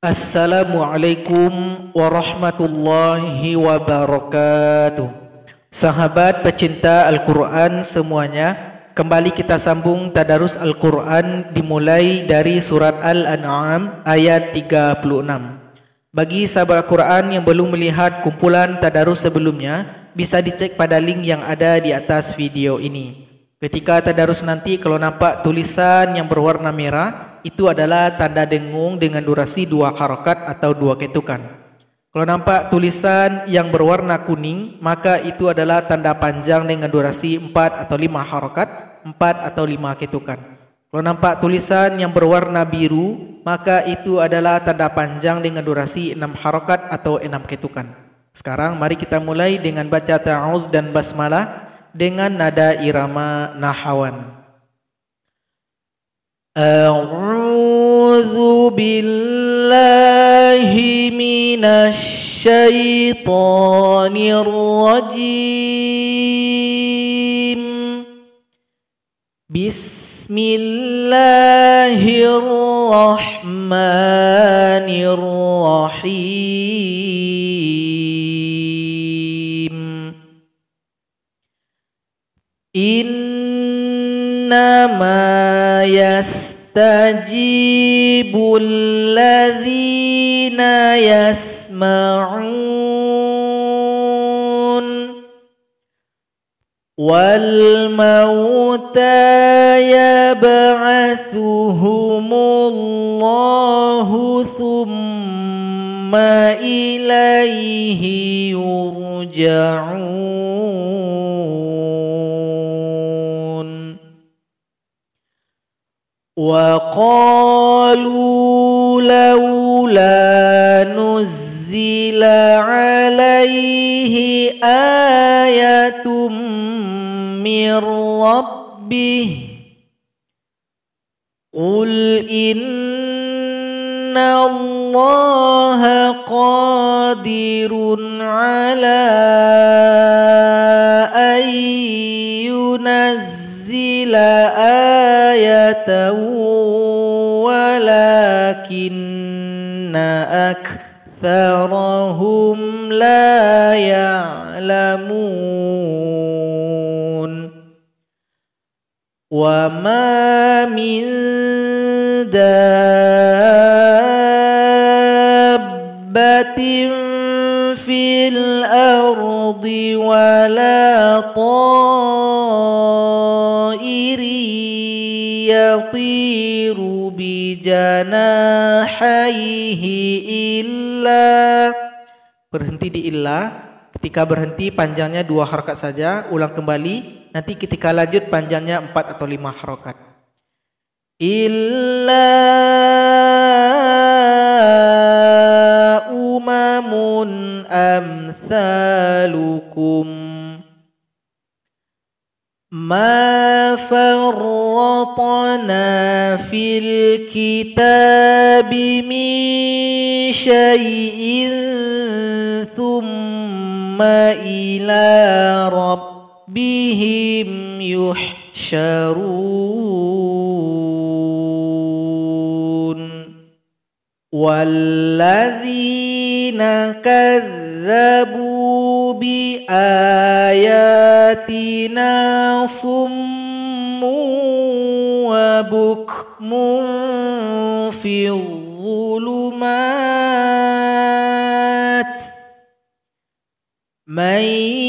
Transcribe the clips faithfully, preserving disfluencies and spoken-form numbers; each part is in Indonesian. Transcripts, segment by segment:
Assalamualaikum warahmatullahi wabarakatuh. Sahabat pecinta Al-Quran semuanya, kembali kita sambung tadarus Al-Quran dimulai dari surat Al-An'am ayat tiga puluh enam. Bagi sahabat Al-Quran yang belum melihat kumpulan tadarus sebelumnya, bisa dicek pada link yang ada di atas video ini. Ketika tadarus nanti, kalau nampak tulisan yang berwarna merah, itu adalah tanda dengung dengan durasi dua harakat atau dua ketukan. Kalau nampak tulisan yang berwarna kuning, maka itu adalah tanda panjang dengan durasi empat atau lima harakat, empat atau lima ketukan. Kalau nampak tulisan yang berwarna biru, maka itu adalah tanda panjang dengan durasi enam harakat atau enam ketukan. Sekarang mari kita mulai dengan baca ta'awuz dan basmalah dengan nada irama nahawan. A'udzu billahi minasy syaithanir rajim. Bismillahirrahmanirrahim. Innama yastajibul ladzina yasma'un wal mauta yab'atsuhumullahu tsumma ilaihi yurja'un. وقالوا لولا نزل عليه آية من ربه قل إن الله قادر على أن ينزل آية ولكن أكثرهم لا يعلمون وما من دابة في الأرض ولا طائر يطير بجناحيه إلا. Berhenti di illa. Ketika berhenti panjangnya dua harakat saja. Ulang kembali. Nanti ketika lanjut panjangnya empat atau lima harakat. Illa umamun amsalukum ma farratna fil kitabi min syai'in thumma ila rabbihim yuhsyarun. Walladzina kadzabu bi ayatina summu wa bukmun fi dhulumat man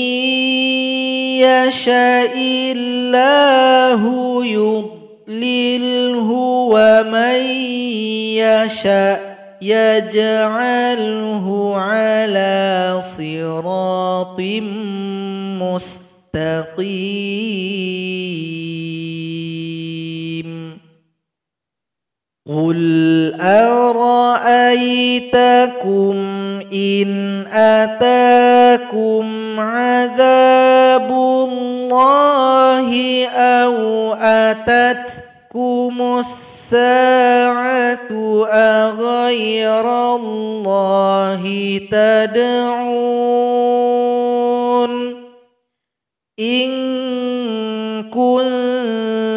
yasha'illahu yudlilhu wa man yasha' yaj'alhu ala siratim mustaqim. Qul ara'aytakum in atakum adzabullahi aw atatkumus sa'atu aghairallahi tad'un in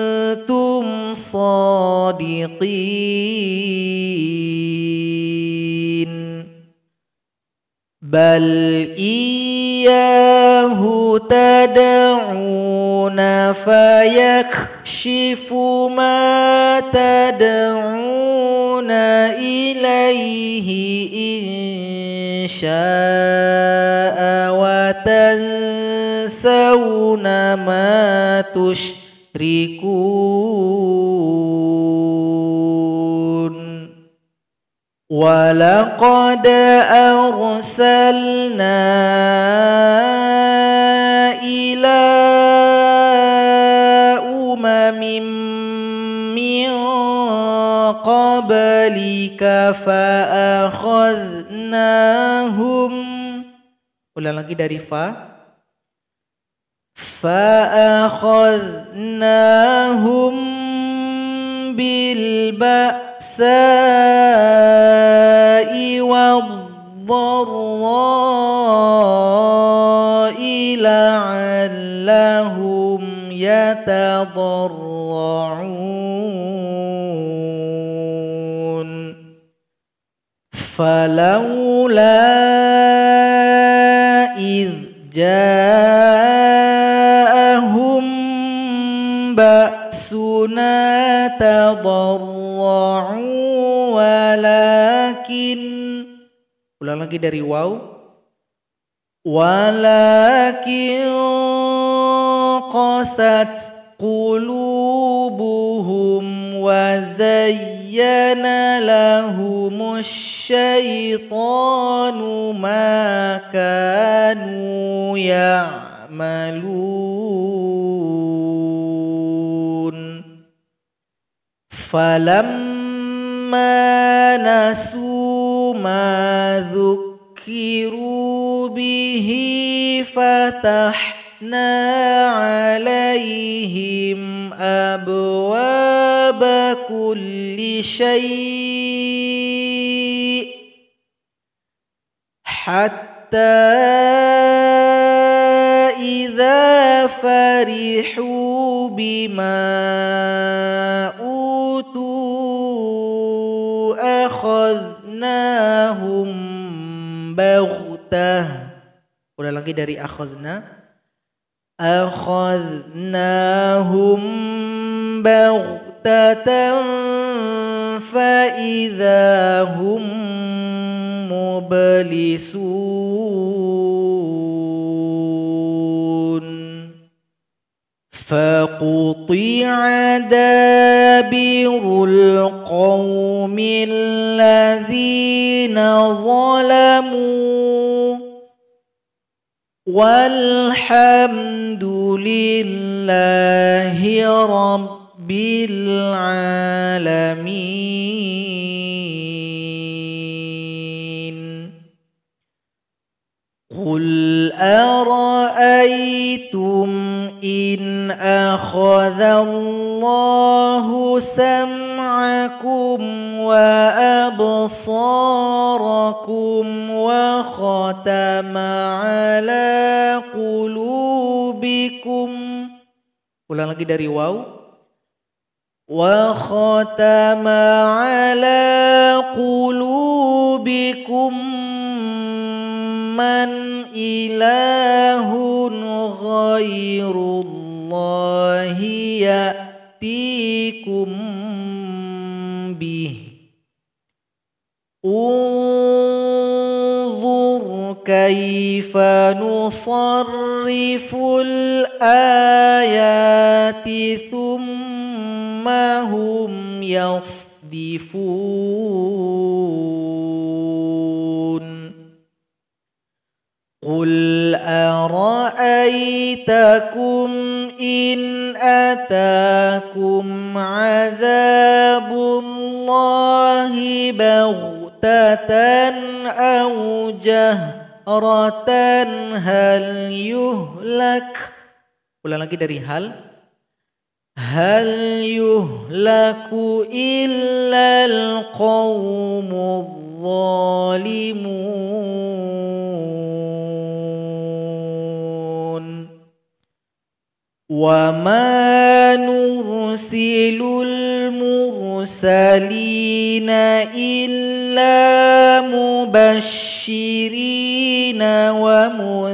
kuntum sadiqin. bal iyyahu tad'una fayakshifu ma tad'una ilaihi insya'a wa tansawna ma tusyrikun. Walaqad arsalna ila umamin min qablika fa akhadnahum. Ulang lagi dari fa. Fa akhadnahum bil ba'sa'i wad-dharra'i la'allahum yatadarra'un. Falawla idh ja'ahum ba'suna tadarra'u walakin. Ulang lagi dari waw. Walakin qasat qulubuhum wa zayyana lahumusy syaitanu ma kanu ya'malun. Falamma nasu ma dzukkiru bihi fatahna alaihim abwaba kulli syai' hatta idza farihu bima utu akhadnahum baghtah. Ulang lagi dari akhadna. Akhadnahum baghtatan fa idza hum mublisun. Faquti'a dabirul qaumil ladzina zalamu walhamdulillahi rabbil alamin. Qul ara'aytum in akhadallahu sam'akum wa absarakum wa khatama ala qulubikum. Ulang lagi dari waw. Wa khatama ala qulubikum man ilahun ghairullahi ya'tikum bih. Unzur kaifa nusarriful ayati thumma hum yasdifun. Qul ara'aytakum in atakum adzabullahi baghtatan aw jahratan hal yuhlak. Ulang lagi dari hal. Hal yuhlaku illal qawmudz zalimun. Wa ma nursilul mursalina illa mubashshirina wa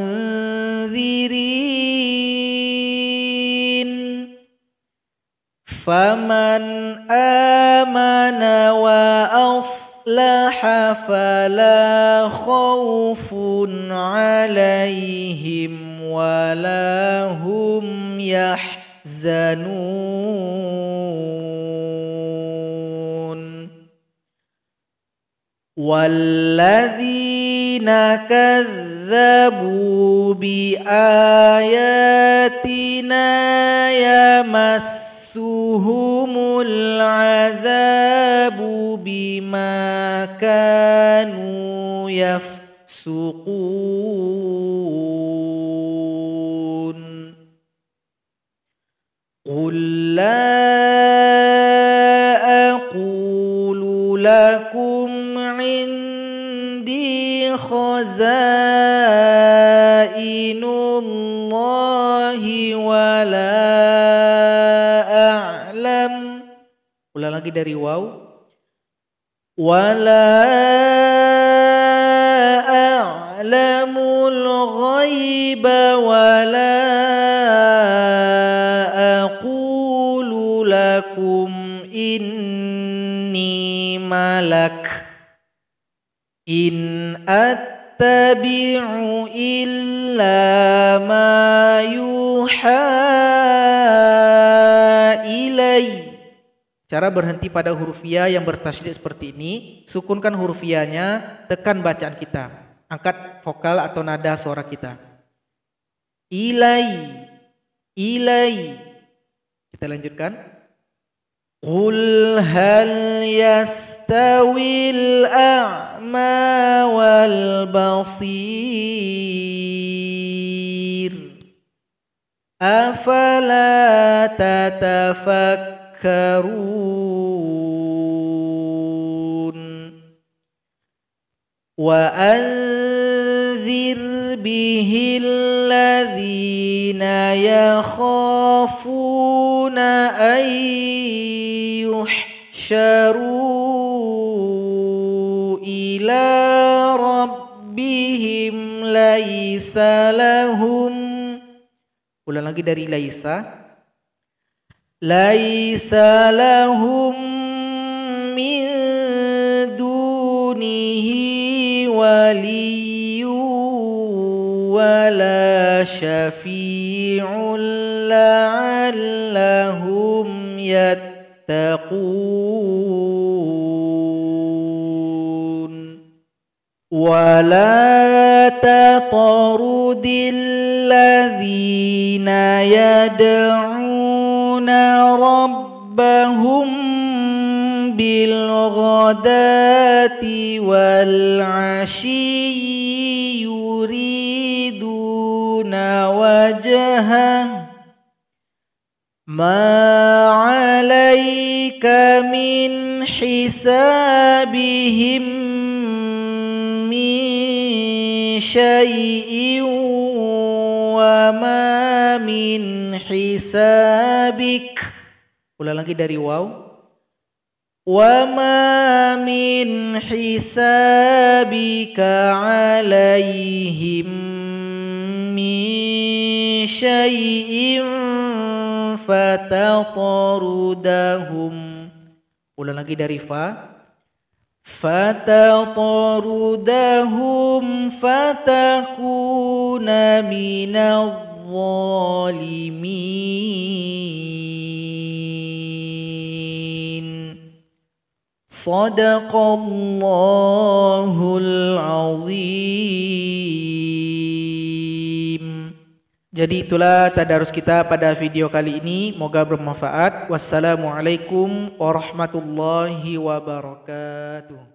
munzirin. Faman amana wa aslaha fala khawfun alaihim wala hum yahzanun. Walladzina kadzabu bi ayatina yamassuhumul adzabu bima kanu yafsuqun. Qul la aqulu lakum indi khazainullahi wa la a'lam. Ulang lagi dari waw. Wa la a'lamul ghaiba wa la aqulu lakum inni malak. In attabi'u illa ma yuha ilai. Cara berhenti pada huruf ya yang bertasydid seperti ini, sukunkan huruf ya-nya, tekan bacaan kita, angkat vokal atau nada suara kita. Ilai, ilai. Kita lanjutkan. Qul hal yastawil a'ma wal basir afala tatafakkarun. Wa anzir bihi alladhina yakhafuna ay yuhsyaru ila rabbihim laisa lahum. Ulang lagi dari laisa. Laisa lahum min dunihi waliyyu wala syafi'un la'allahum yattaqun. Wala tatrudil ladzina yad'una rabbahum bil ghadati wal 'ashyi yuriduna wajhah ma 'alaika min hisabihim min syai'in wa ma min hisabik. Ulang lagi dari waw. Wa ma min hisabika 'alaihim min syai'in fatatrudahum. Ulang lagi dari fa. Fatatrudahum fatakuna minadh zalimin. Sadaqallahul azim. Jadi itulah tadarus kita pada video kali ini. Moga bermanfaat. Wassalamualaikum warahmatullahi wabarakatuh.